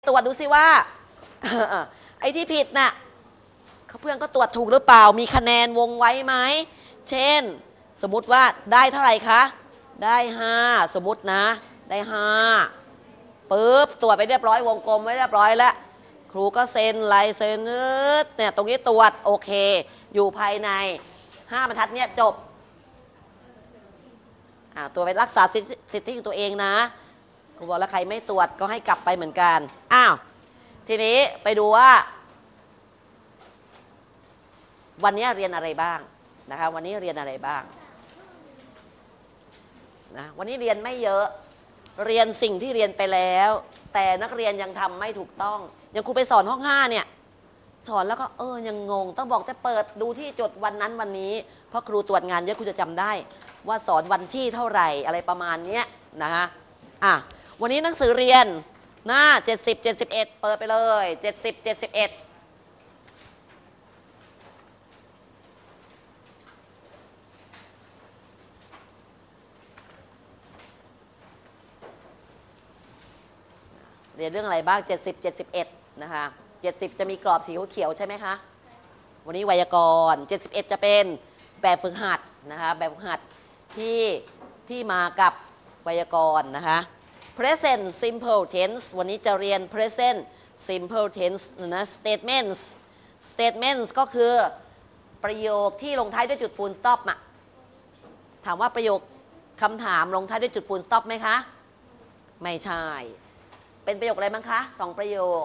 ตรวจดูสิว่า ไอ้ที่ผิดน่ะเพื่อนก็ตรวจถูกหรือเปล่ามีคะแนนวงไว้ไหมเช่นสมมุติว่าได้เท่าไหร่คะได้5สมมุตินะได้5ปึ๊บตรวจไปเรียบร้อยวงกลมไว้เรียบร้อยแล้วครูก็เซ็นลายเซ็นเนี่ยตรงนี้ตรวจโอเคอยู่ภายใน5บรรทัดเนี่ยจบตัวไปรักษาสิทธิของตัวเองนะครูบอกแล้วใครไม่ตรวจก็ให้กลับไปเหมือนกันอ้าวทีนี้ไปดูว่าวันนี้เรียนอะไรบ้างนะคะวันนี้เรียนอะไรบ้างนะวันนี้เรียนไม่เยอะเรียนสิ่งที่เรียนไปแล้วแต่นักเรียนยังทำไม่ถูกต้องอย่างครูไปสอนห้อง5เนี่ยสอนแล้วก็ยังงงต้องบอกจะเปิดดูที่จดวันนั้นวันนี้เพราะครูตรวจงานเยอะครูจะจำได้ว่าสอนวันที่เท่าไหร่อะไรประมาณนี้นะคะวันนี้หนังสือเรียนหน้า70 71เปิดไปเลย70 71เรียนเรื่องอะไรบ้าง70 71นะคะ70จะมีกรอบสีเขียวใช่ไหมคะวันนี้ไวยากรณ์71จะเป็นแบบฝึกหัดนะคะแบบฝึกหัดที่มากับไวยากรณ์นะคะ present simple tense วันนี้จะเรียน present simple tense นะ statements ก็คือประโยคที่ลงท้ายด้วยจุด full stop ถามว่าประโยคคำถามลงท้ายด้วยจุด full stop ไหมคะไม่ใช่เป็นประโยคอะไรบ้างคะ2ประโยค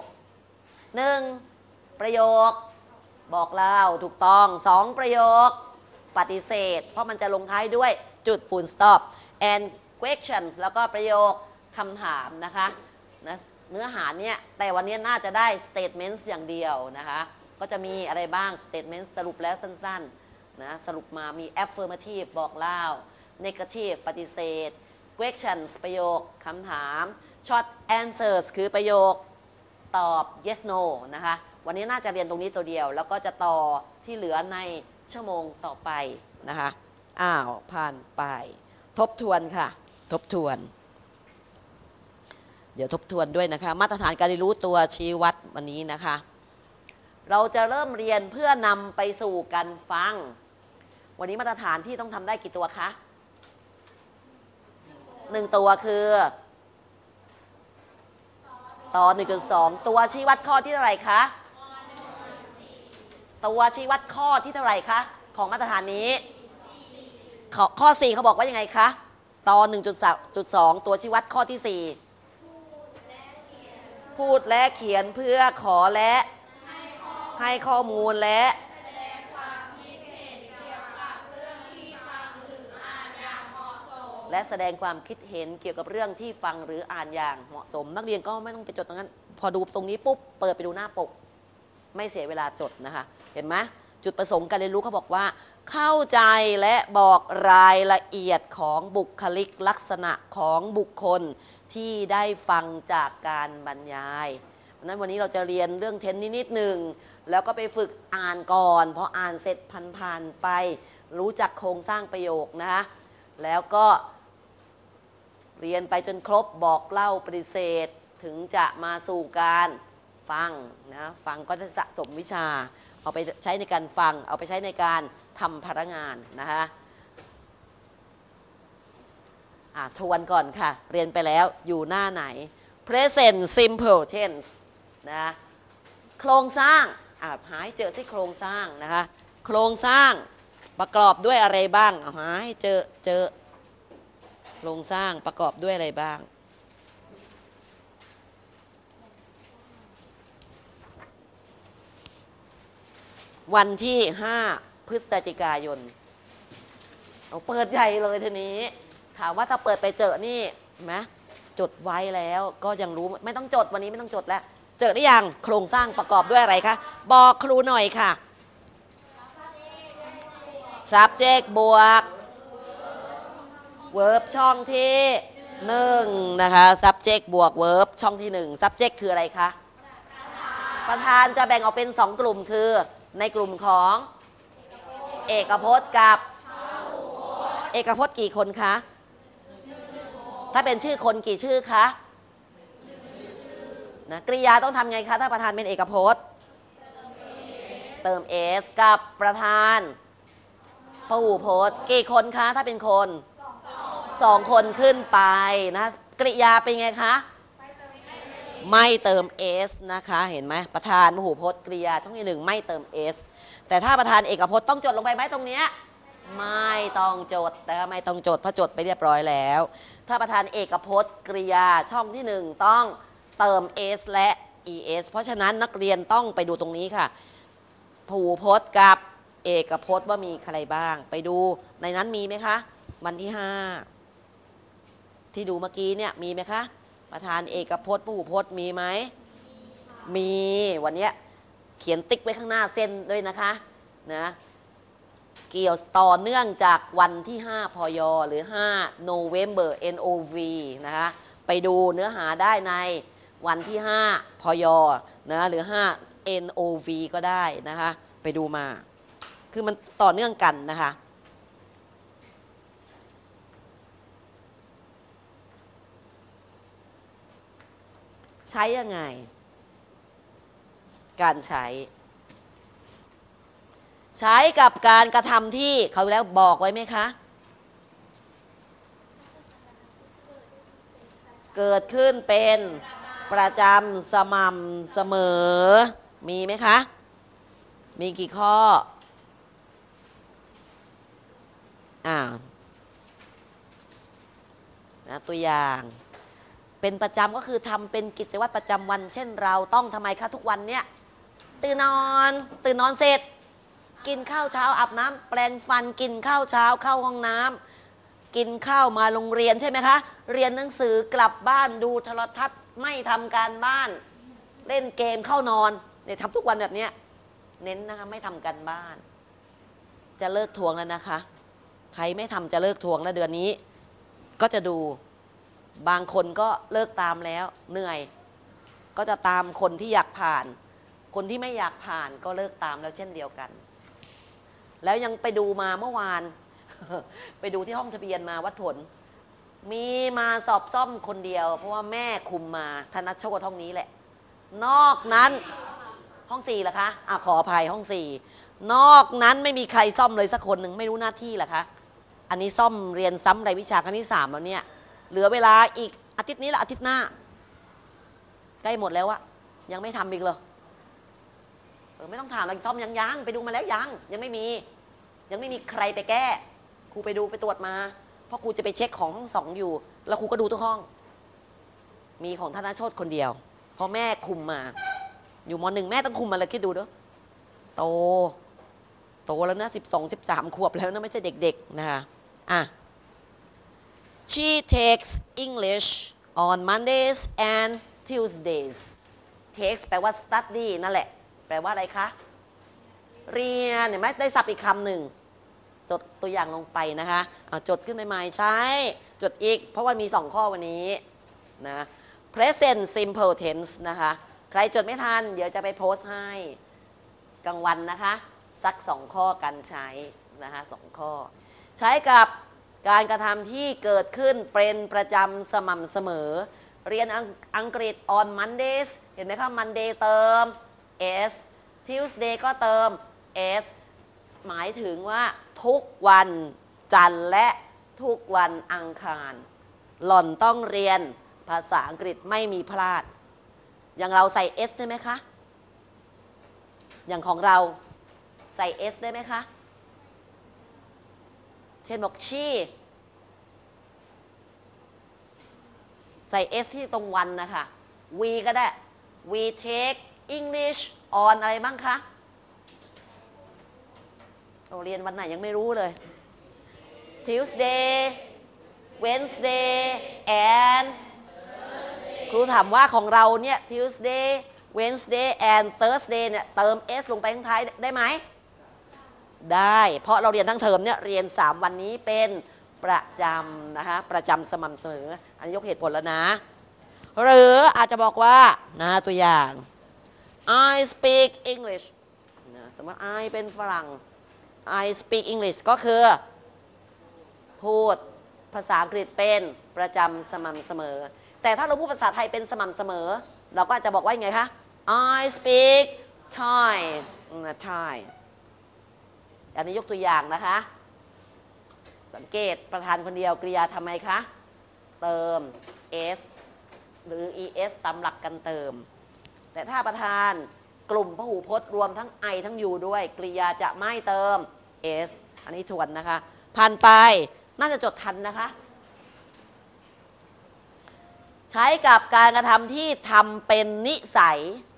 1ประโยคบอกเล่าถูกต้อง2ประโยคปฏิเสธเพราะมันจะลงท้ายด้วยจุด full stop and questions แล้วก็ประโยคคำถามนะคะนะเนื้อหาเนี่ยแต่วันนี้น่าจะได้ statements อย่างเดียวนะคะก็จะมีอะไรบ้าง statements สรุปแล้วสั้นๆนะสรุปมามี affirmative บอกเล่า negative ปฏิเสธ questions ประโยคคำถาม short answers คือประโยคตอบ yes no นะคะวันนี้น่าจะเรียนตรงนี้ตัวเดียวแล้วก็จะต่อที่เหลือในชั่วโมงต่อไปนะคะผ่านไปทบทวนค่ะทบทวนเดี๋ยวทบทวนด้วยนะคะมาตรฐานการเรียนรู้ตัวชี้วัดวันนี้นะคะเราจะเริ่มเรียนเพื่อนำไปสู่การฟังวันนี้มาตรฐานที่ต้องทำได้กี่ตัวคะ1ตัวคือต่อ 1.2 ตัวชี้วัดข้อที่เท่าไหร่คะตัวชี้วัดข้อที่เท่าไหร่คะของมาตรฐานนี้ข้อ4เขาบอกว่ายังไงคะต่อ 1.2 ตัวชี้วัดข้อที่4พูดและเขียนเพื่อขอและให้ข้อมูลและแสดงความคิดเห็นเกี่ยวกับเรื่องที่ฟังหรืออ่านอย่างเหมาะสมนักเรียนก็ไม่ต้องไปจดตรงนั้นพอดูตรงนี้ปุ๊บเปิดไปดูหน้าปกไม่เสียเวลาจดนะคะเห็นไหมจุดประสงค์การเรียนรู้เขาบอกว่าเข้าใจและบอกรายละเอียดของบุคลิกลักษณะของบุคคลที่ได้ฟังจากการบรรยายเพราะนั้นวันนี้เราจะเรียนเรื่องเทนนิดหนึ่งแล้วก็ไปฝึกอ่านก่อนพออ่านเสร็จผ่านไปรู้จักโครงสร้างประโยคนะคะแล้วก็เรียนไปจนครบบอกเล่าปฏิเสธถึงจะมาสู่การฟังนะฟังก็จะสะสมวิชาเอาไปใช้ในการฟังเอาไปใช้ในการทำภาระงานนะคะทวนก่อนค่ะเรียนไปแล้วอยู่หน้าไหน present simple tense นะโครงสร้างหาให้เจอที่โครงสร้างนะคะโครงสร้างประกอบด้วยอะไรบ้างหาให้เจอโครงสร้างประกอบด้วยอะไรบ้างวันที่5พฤศจิกายนเอาเปิดใหญ่เลยทีนี้ถามว่าถ้าเปิดไปเจอนี่เห็นไหมจดไว้แล้วก็ยังรู้ไม่ต้องจดวันนี้ไม่ต้องจดแล้วเจอหรือยังโครงสร้างประกอบด้วยอะไรคะบอกครูหน่อยค่ะ subject บวก verb ช่องที่1นะคะ subject บวก verb ช่องที่1 subject คืออะไรคะประธานจะแบ่งออกเป็น2กลุ่มคือในกลุ่มของเอกพจน์กับเอกพจน์กี่คนคะถ้าเป็นชื่อคนกี่ชื่อคะนะกริยาต้องทำไงคะถ้าประธานเป็นเอกพจน์เติม s กับประธานพหูพจน์กี่คนคะถ้าเป็นคน2 คนขึ้นไปนะกริยาเป็นไงคะไม่เติม s นะคะเห็นไหมประธานพหูพจน์กริยาช่องที่1ไม่เติม s แต่ถ้าประธานเอกพจน์ต้องจดลงไปไหมตรงเนี้ยไม่ต้องจดนะคะไม่ต้องจดเพราะจดไปเรียบร้อยแล้วถ้าประธานเอกพจน์กริยาช่องที่1ต้องเติม s และ es เพราะฉะนั้นนักเรียนต้องไปดูตรงนี้ค่ะพหูพจน์กับเอกพจน์ว่ามีใครบ้างไปดูในนั้นมีไหมคะวันที่5ที่ดูเมื่อกี้เนี่ยมีไหมคะประธานเอกพจน์พหูพจน์มีไหมมีวันนี้เขียนติ๊กไว้ข้างหน้าเส้นด้วยนะคะนะเกี่ยวต่อเนื่องจากวันที่5พยหรือ5 November NOV นะคะไปดูเนื้อหาได้ในวันที่5พยนะหรือ5 NOV ก็ได้นะคะไปดูมาคือมันต่อเนื่องกันนะคะใช้ยังไงการใช้กับการกระทำที่เขาแล้วบอกไว้ไหมคะเกิดขึ้นเป็นประจำสม่ำเสมอมีไหมคะมีกี่ข้อนะตัวอย่างเป็นประจำก็คือทำเป็นกิจวัตรประจำวันเช่นเราต้องทำไมคะทุกวันเนี้ยตื่นนอนเสร็จกินข้าวเช้าอาบน้ำแปรงฟันกินข้าวเช้าเข้าห้องน้ำกินข้าวมาโรงเรียนใช่ไหมคะเรียนหนังสือกลับบ้านดูโทรทัศน์ไม่ทำการบ้านเล่นเกมเข้านอนเนี่ยทำทุกวันแบบนี้เน้นนะคะไม่ทำการบ้านจะเลิกทวงแล้วนะคะใครไม่ทำจะเลิกทวงแล้วเดือนนี้ก็จะดูบางคนก็เลิกตามแล้วเหนื่อยก็จะตามคนที่อยากผ่านคนที่ไม่อยากผ่านก็เลิกตามแล้วเช่นเดียวกันแล้วยังไปดูมาเมื่อวาน ไปดูที่ห้องทะเบียนมาวัดผลมีมาสอบซ่อมคนเดียวเพราะว่าแม่คุมมาธนโชติห้องนี้แหละนอกนั้นห้อง4เหรอคะขออภัยห้อง4นอกนั้นไม่มีใครซ่อมเลยสักคนหนึ่งไม่รู้หน้าที่เหรอคะอันนี้ซ่อมเรียนซ้ำรายวิชาคณิต3แล้วเนี่ยเหลือเวลาอีกอาทิตย์นี้และอาทิตย์หน้าใกล้หมดแล้วอะยังไม่ทำอีกเลยไม่ต้องถามเราซ่อมยังไปดูมาแล้วยังไม่มีใครไปแก้ครูไปดูไปตรวจมาเพราะครูจะไปเช็คของห้อง2อยู่แล้วครูก็ดูทุกห้องมีของธนโชติคนเดียวเพราะแม่คุมมาอยู่ม.1แม่ต้องคุมมาเลยคิดดูเด้อโตแล้วนะ12-13 ขวบแล้วนะไม่ใช่เด็กๆนะคะShe takes English on Mondays and Tuesdays takes แปลว่า study นั่นแหละแปลว่าอะไรคะเรียนเห็นไหมได้ศัพท์อีกคำหนึ่งจดตัวอย่างลงไปนะคะจดขึ้นใหม่ๆใช้จดอีกเพราะว่ามี2ข้อวันนี้นะ present simple tense นะคะใครจดไม่ทันเดี๋ยวจะไปโพสต์ให้กลางวันนะคะสัก2ข้อกันใช้นะคะ2ข้อใช้กับการกระทำที่เกิดขึ้นเป็นประจำสม่ำเสมอเรียนอังกฤษ on Mondays เห็นไหมคะ Monday เติม s Tuesday ก็เติม s หมายถึงว่าทุกวันจันทร์และทุกวันอังคารหล่อนต้องเรียนภาษาอังกฤษไม่มีพลาดอย่างเราใส่ s ได้ไหมคะอย่างของเราใส่ s ได้ไหมคะเช่นบอกsheใส่ s ที่ตรงวันนะคะ we ก็ได้ we take English on อะไรบ้างคะเรียนวันไหนยังไม่รู้เลย Tuesday Wednesday and ครูถามว่าของเราเนี่ย Tuesday Wednesday and Thursday เนี่ยเติม s ลงไปข้างท้ายได้ไหมได้เพราะเราเรียนทั้งเทอมเนี่ยเรียน3วันนี้เป็นประจำนะคะประจำสม่ำเสมออันนี้ยกเหตุผลแล้วนะหรืออาจจะบอกว่าตัวอย่าง I speak English สมมติ I เป็นฝรั่ง I speak English ก็คือพูดภาษาอังกฤษเป็นประจำสม่ำเสมอแต่ถ้าเราพูดภาษาไทยเป็นสม่ำเสมอเราก็จะบอกว่าไงคะ I speak Thai Thai อันนี้ยกตัวอย่างนะคะ สังเกตประธานคนเดียวกริยาทำไมคะ เติม s หรือ es ตามหลักการเติม แต่ถ้าประธานกลุ่มพหูพจน์รวมทั้ง I ทั้ง U ด้วยกริยาจะไม่เติม s อันนี้ทวนนะคะผ่านไปน่าจะจดทันนะคะ ใช้กับการกระทำที่ทำเป็นนิสัย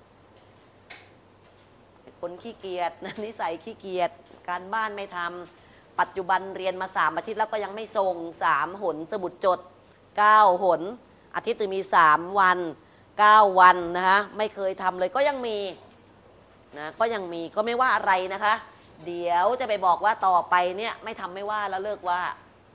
คนขี้เกียจนิสัยขี้เกียจการบ้านไม่ทำปัจจุบันเรียนมา3 อาทิตย์แล้วก็ยังไม่ส่ง3 หนสมุดจด9 หนอาทิตย์นึงมี3 วัน9 วันนะคะไม่เคยทำเลยก็ยังมีนะก็ยังมีก็ไม่ว่าอะไรนะคะ เดี๋ยวจะไปบอกว่าต่อไปเนี่ยไม่ทำไม่ว่าแล้วเลิกว่า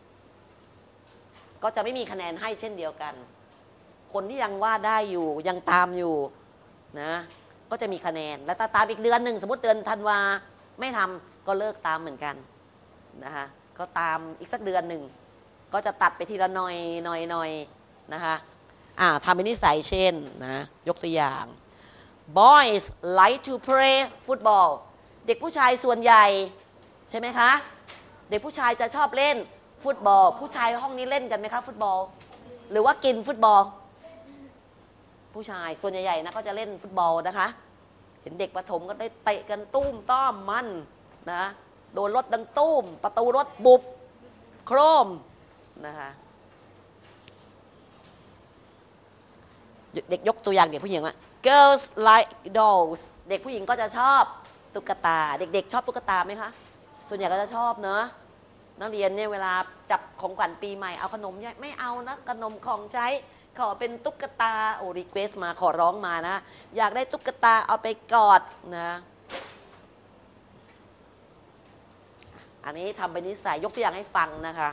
ก็จะไม่มีคะแนนให้เช่นเดียวกันคนที่ยังว่าได้อยู่ยังตามอยู่นะก็จะมีคะแนนแล้วถ้าตามอีกเดือนหนึ่งสมมติเดือนธันวาไม่ทำก็เลิกตามเหมือนกันนะคะก็ตามอีกสักเดือนหนึ่งก็จะตัดไปทีละหน่อยนะคะทำเป็นนิสัยเช่นนะยกตัวอย่าง boys like to play football เด็กผู้ชายส่วนใหญ่ใช่ไหมคะเด็กผู้ชายจะชอบเล่นฟุตบอลผู้ชายห้องนี้เล่นกันไหมคะฟุตบอลหรือว่ากินฟุตบอลผู้ชายส่วนใหญ่ๆนะก็จะเล่นฟุตบอลนะคะเห็นเด็กประถมก็ได้เตะกันตุ้มต้อมมันนะโดนรถดังตุ้มประตูรถบุบโครมนะคะเด็กยกตัวอย่างเด็กผู้หญิงว่า girls like dolls เด็กผู้หญิงก็จะชอบตุ๊กตาเด็กๆชอบตุ๊กตาไหมคะส่วนใหญ่ก็จะชอบเนอะนักเรียนเนี่ยเวลาจับของขวัญปีใหม่เอาขนมไม่เอานะขนมของใช้ขอเป็นตุ๊กตาโอ้รีเควสมาขอร้องมานะอยากได้ตุ๊กตาเอาไปกอดนะอันนี้ทำเป็นนิสัยยกตัวอย่างให้ฟังนะคะ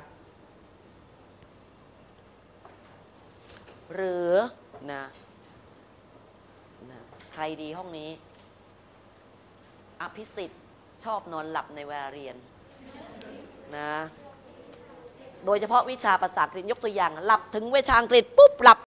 หรือนะใครดีห้องนี้อภิสิทธิ์ชอบนอนหลับในเวลาเรียนนะโดยเฉพาะวิชาภาษาอังกฤษยกตัวอย่างหลับถึงวิชาอังกฤษปุ๊บหลับ